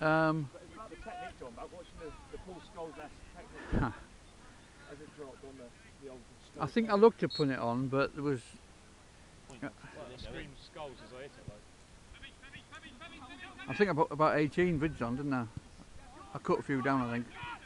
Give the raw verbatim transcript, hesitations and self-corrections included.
Um, But it's about the technique, John, about watching the, the Paul Scholes technique as it dropped on the, the old I think I looked to put it on, but there was. Well, I screamed Scholes as I hit it, like. I think I put about eighteen vids on, didn't I? I cut a few down, I think.